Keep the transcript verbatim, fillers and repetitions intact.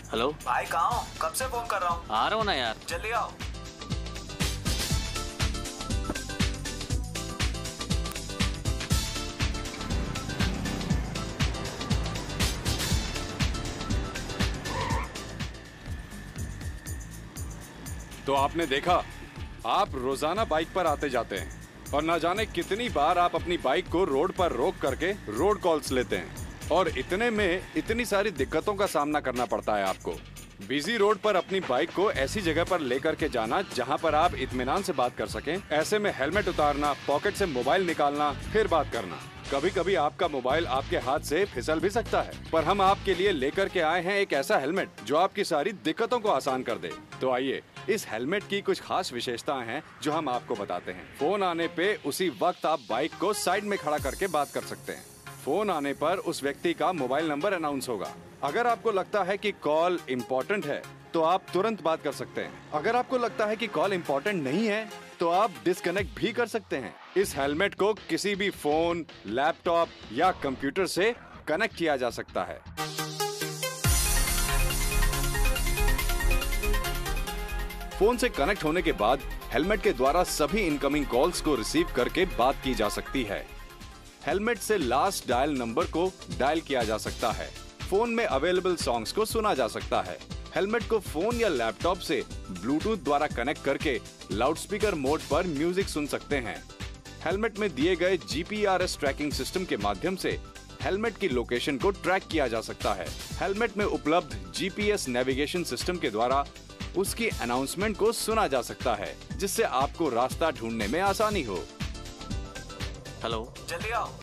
Hello भाई कहाँ हो? कब से फोन कर रहा हूँ। आ रहा हूँ ना यार। जल्दी आओ। तो आपने देखा, आप रोजाना बाइक पर आते जाते हैं और न जाने कितनी बार आप अपनी बाइक को रोड पर रोक करके रोड कॉल्स लेते हैं और इतने में इतनी सारी दिक्कतों का सामना करना पड़ता है आपको। बिजी रोड पर अपनी बाइक को ऐसी जगह पर लेकर के जाना जहां पर आप इत्मीनान से बात कर सकें, ऐसे में हेलमेट उतारना, पॉकेट से मोबाइल निकालना, फिर बात करना। कभी कभी आपका मोबाइल आपके हाथ से फिसल भी सकता है, पर हम आपके लिए लेकर के आए हैं एक ऐसा हेलमेट जो आपकी सारी दिक्कतों को आसान कर दे। तो आइए, इस हेलमेट की कुछ खास विशेषताएं हैं जो हम आपको बताते हैं। फोन आने पे उसी वक्त आप बाइक को साइड में खड़ा करके बात कर सकते हैं। फोन आने पर उस व्यक्ति का मोबाइल नंबर अनाउंस होगा। अगर आपको लगता है कि कॉल इम्पोर्टेंट है तो आप तुरंत बात कर सकते हैं। अगर आपको लगता है कि कॉल इम्पोर्टेंट नहीं है तो आप डिस्कनेक्ट भी कर सकते हैं। इस हेलमेट को किसी भी फोन, लैपटॉप या कंप्यूटर से कनेक्ट किया जा सकता है। फोन से कनेक्ट होने के बाद हेलमेट के द्वारा सभी इनकमिंग कॉल्स को रिसीव करके बात की जा सकती है। हेलमेट से लास्ट डायल नंबर को डायल किया जा सकता है। फोन में अवेलेबल सॉन्ग्स को सुना जा सकता है। हेलमेट को फोन या लैपटॉप से ब्लूटूथ द्वारा कनेक्ट करके लाउडस्पीकर मोड पर म्यूजिक सुन सकते हैं। हेलमेट में दिए गए G P R S tracking system के माध्यम से हेलमेट की लोकेशन को ट्रैक किया जा सकता है। हेलमेट में उपलब्ध G P S navigation system के द्वारा उसकी अनाउंसमेंट को सुना जा सकता है, जिससे आपको रास्ता ढूंढने में आसानी हो। हेलो जल्दी आओ।